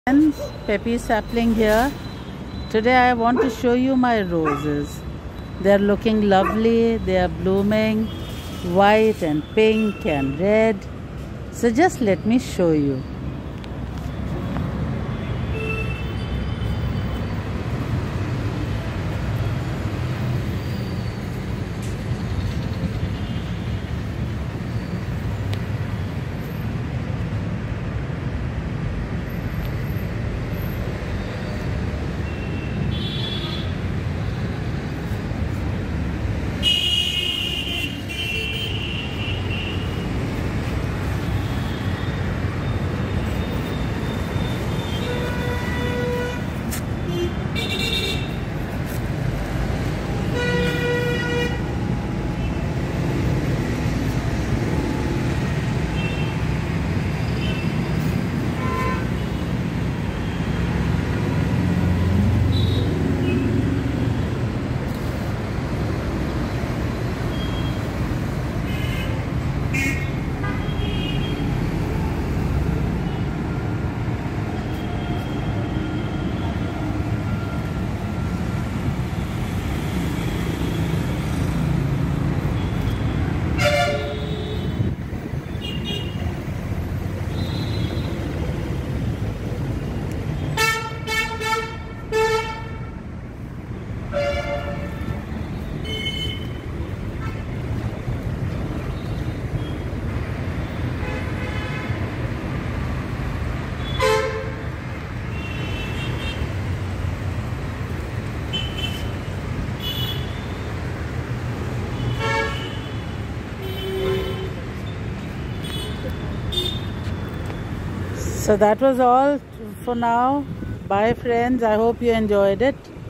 Friends, Peppy sapling here. Today I want to show you my roses. They are looking lovely. They are blooming white and pink and red. So just let me show you. So that was all for now. Bye friends. I hope you enjoyed it.